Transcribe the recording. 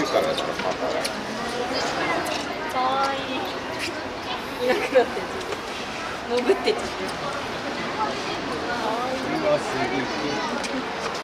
からですか、パパは。 かわいい。いなくなって潜ってっちゃって。かわいい。 うわ、すごい。